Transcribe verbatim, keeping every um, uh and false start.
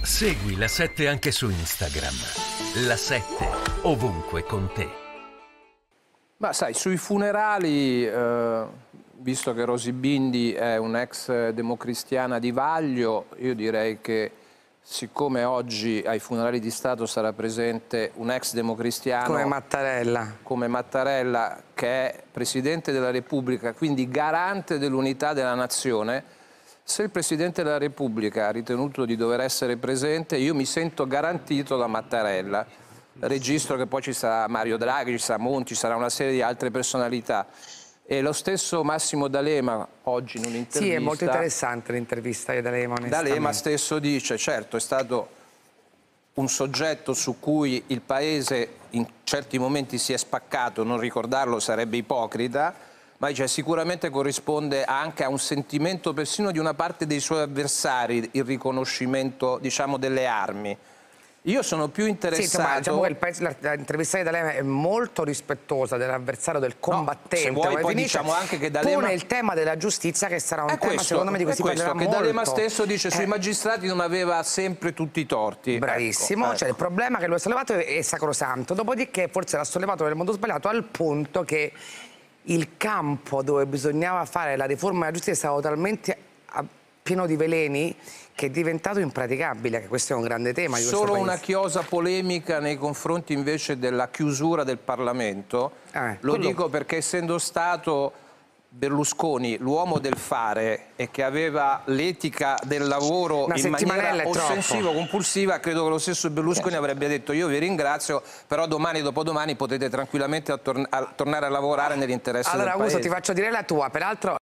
Segui La sette anche su Instagram. La sette, ovunque con te. Ma sai, sui funerali, eh, visto che Rosy Bindi è un'ex democristiana di Vaglio, io direi che siccome oggi ai funerali di Stato sarà presente un ex democristiano come Mattarella, come Mattarella, che è Presidente della Repubblica, quindi garante dell'unità della nazione, se il Presidente della Repubblica ha ritenuto di dover essere presente, io mi sento garantito da Mattarella. Registro che poi ci sarà Mario Draghi, ci sarà Monti, ci sarà una serie di altre personalità. E lo stesso Massimo D'Alema oggi in un'intervista... Sì, è molto interessante l'intervista di D'Alema. D'Alema stesso dice, certo, è stato un soggetto su cui il Paese in certi momenti si è spaccato, non ricordarlo sarebbe ipocrita, ma dice, sicuramente corrisponde anche a un sentimento persino di una parte dei suoi avversari, il riconoscimento, diciamo, delle armi. Io sono più interessato... Sì, diciamo che l'intervista di D'Alema è molto rispettosa dell'avversario, del combattente. No, se vuoi, poi diciamo anche che D'Alema pone il tema della giustizia, che sarà un è tema, questo, secondo me, di cui si questo, parlerà che molto. D'Alema stesso dice, sui eh. magistrati non aveva sempre tutti i torti. Bravissimo, ecco, cioè ecco. il problema che lui ha sollevato è sacrosanto, dopodiché forse l'ha sollevato nel modo sbagliato, al punto che il campo dove bisognava fare la riforma della giustizia stava talmente pieno di veleni che è diventato impraticabile, che questo è un grande tema. Di Solo una chiosa polemica nei confronti invece della chiusura del Parlamento, eh, lo quello... dico perché essendo stato Berlusconi l'uomo del fare e che aveva l'etica del lavoro una in maniera ossessivo-compulsiva, credo che lo stesso Berlusconi yes. avrebbe detto io vi ringrazio, però domani dopodomani potete tranquillamente a tor a tornare a lavorare nell'interesse allora, del Paese. Allora Augusto, ti faccio dire la tua, peraltro